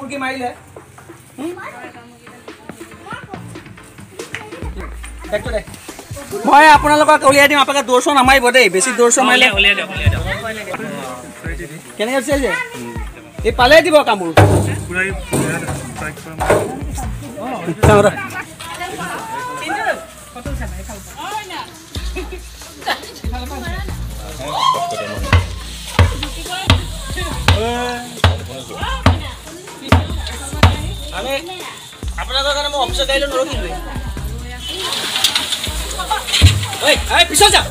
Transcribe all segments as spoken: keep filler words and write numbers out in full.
মুৰ্গী মাৰিলে মই আপোনালোকক উলিয়াই দিম আপোনালোকে দৌৰ চৰ নামাৰিব দেই বেছি দৌৰ চৰ মাৰিলে কেনেকৈ বিচাৰিছে এই পালে দিব কামোৰ আমি আপোনালোকৰ কাৰণে মই অফিচত গাড়ীলৈ নৰখিলোৱে ঐ ঐ পিছত যা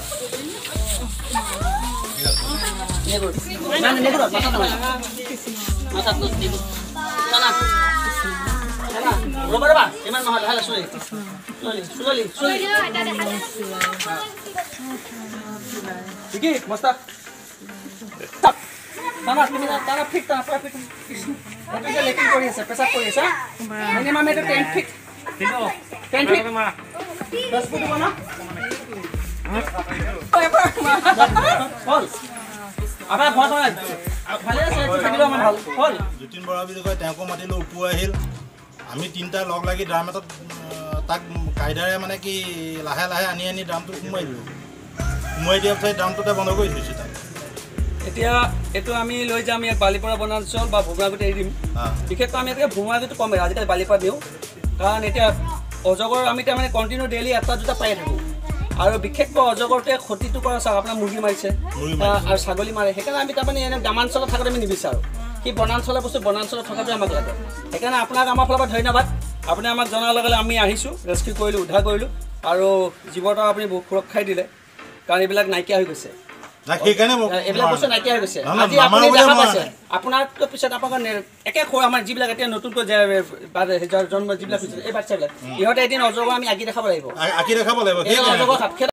নেগুৰ না নেগুৰ মাথা নহয় মাথা নেগুৰ না না না ৰবা ৰবা ইমান নহয় লাহে লাহে চলি চলি চলি ঠিক আছে মস্তা তানা তুমি তানা ফিট তানা পুৰা ফিট এটা লেকিং কৰি আছে পেছাব কৰি আছে মিনিমাম এটা টেন ফিট টেন ফিট দহ ফুট বনা হল আপোনাৰ ঘৰ ভালে আছে থাকিলেও আমাৰ ভাল হল যতীন বৰা বুলি কয় তেওঁকো মাতিলোঁ উপুৱাই আহিল আমি তিনিটা লগ লাগি ড্ৰাম এটাত তাক কাইদাৰে মানে কি লাহে লাহে আনি আনি ড্ৰামটো সোমোৱাই দিলোঁ সোমোৱাই দিয়াৰ পিছত ড্ৰামটোতে বন্ধ কৰি দিছোঁ তাক এতিয়া এইটো আমি লৈ যাম ইয়াত বালিপৰা বনাঞ্চল বা ভোমৰাগুটি এৰি দিম বিশেষকৈ আমি ইয়াতে ভোমৰাগুটি কম আজিকালি বালিপৰা দিওঁ কাৰণ এতিয়া অজগৰ আমি তাৰমানে কণ্টিনিউ ডেইলি এটা দুটা পাই থাকোঁ আৰু বিশেষকৈ অজগৰটোৱে ক্ষতিটো কৰা চাওক আপোনাৰ মুৰ্গী মাৰিছে আৰু ছাগলী মাৰে সেইকাৰণে আমি তাৰমানে এনে গ্ৰামাঞ্চলত থকাটো আমি নিবিচাৰোঁ সেই বনাঞ্চলৰ বস্তু বনাঞ্চলত থকাটোৱে আমাক লাগে সেইকাৰণে আপোনাক আমাৰ ফালৰ পৰা ধন্যবাদ আপুনি আমাক জনাৰ লগে লগে আমি আহিছোঁ ৰেস্কিউ কৰিলোঁ উদ্ধাৰ কৰিলোঁ আৰু জীৱনটো আপুনি সুৰক্ষাই দিলে কাৰণ এইবিলাক নাইকিয়া হৈ গৈছে এইবিলাক বস্তু নাইকিয়া হৈ গৈছে আজি আপুনি দেখা পাইছে আপোনাৰতো পিছত আপোনালোকৰ একে খোৱা আমাৰ যিবিলাক এতিয়া নতুনকৈ জন্ম যিবিলাক এই বাচ্চাবিলাক ইহঁতে এদিন অজগৰ আমি আঁকি দেখাব লাগিব আঁকি দেখাব লাগিব